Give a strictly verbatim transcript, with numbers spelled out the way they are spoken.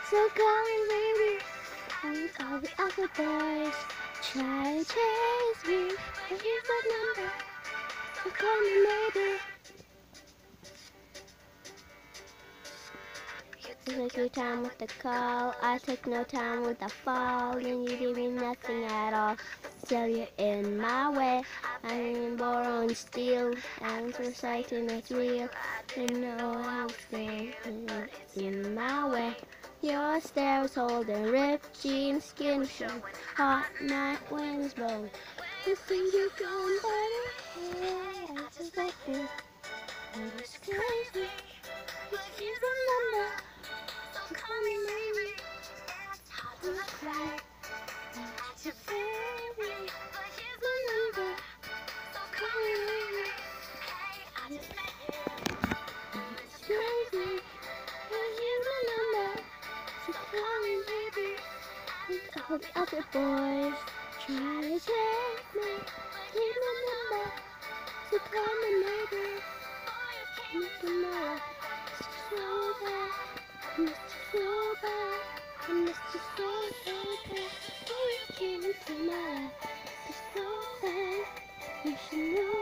So call me baby, and all the other boys try to chase me, but here's my number, so call me maybe. You take your time with the call, I take no time with the fall, and you give me nothing at all. Still you're in my way, I'm in borrow and steal, and reciting it's real. You know I'm staying in my way. Your stairs holding ripped jeans, skin show, hot night winds blowing. You think you're gone, but hey, I just like you. And it's crazy, you can't remember. So call me maybe, I'm cry. That's your baby, but here's my number. So call me maybe, hey, I just met you. And it's crazy, but here's my number. So call me maybe. And all the other boys try to take me, but here's my number. So call me maybe. And tomorrow, it's so bad. I missed you so bad. I missed you so, so bad. Oh, you came into my life. It's so bad. You should know.